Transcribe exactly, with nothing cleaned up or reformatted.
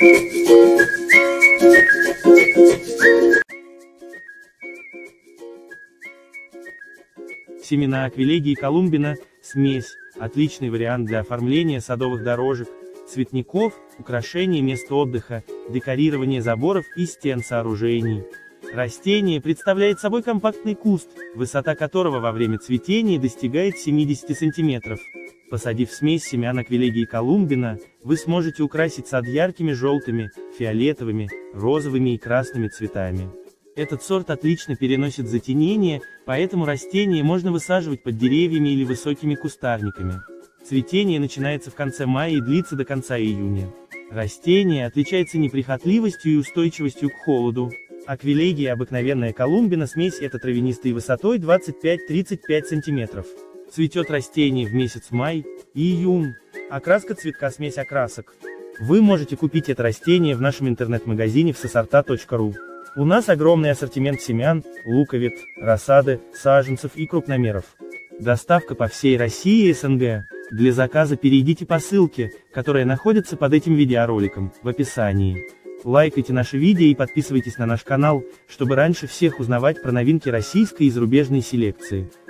Семена Аквилегии колумбина, смесь, отличный вариант для оформления садовых дорожек, цветников, украшения мест отдыха, декорирования заборов и стен сооружений. Растение представляет собой компактный куст, высота которого во время цветения достигает семидесяти сантиметров. Посадив смесь семян Аквилегии колумбина, вы сможете украсить сад яркими желтыми, фиолетовыми, розовыми и красными цветами. Этот сорт отлично переносит затенение, поэтому растение можно высаживать под деревьями или высокими кустарниками. Цветение начинается в конце мая и длится до конца июня. Растение отличается неприхотливостью и устойчивостью к холоду. Аквилегия обыкновенная колумбина смесь это травянистой высотой двадцать пять — тридцать пять сантиметров. Цветет растение в месяц май и июнь. Окраска цветка смесь окрасок. Вы можете купить это растение в нашем интернет-магазине в сосорта точка ру. У нас огромный ассортимент семян, луковиц, рассады, саженцев и крупномеров. Доставка по всей России и СНГ. Для заказа перейдите по ссылке, которая находится под этим видеороликом, в описании. Лайкайте наши видео и подписывайтесь на наш канал, чтобы раньше всех узнавать про новинки российской и зарубежной селекции.